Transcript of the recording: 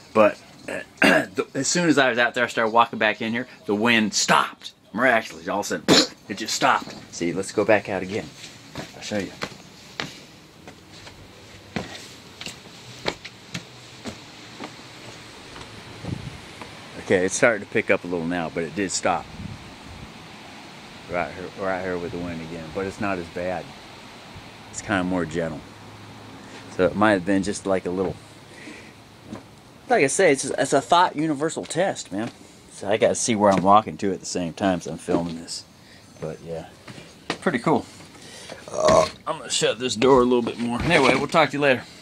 But as soon as I was out there, I started walking back in here, the wind stopped. Miraculously, all of a sudden, it just stopped. See, let's go back out again. I'll show you. Okay, it's starting to pick up a little now, but it did stop. Right here with the wind again, but it's not as bad. It's kind of more gentle. So it might have been just like a little, like I say, it's a thought universal test, man. So I gotta see where I'm walking to at the same time as I'm filming this. But yeah, pretty cool. I'm gonna shut this door a little bit more. Anyway, we'll talk to you later.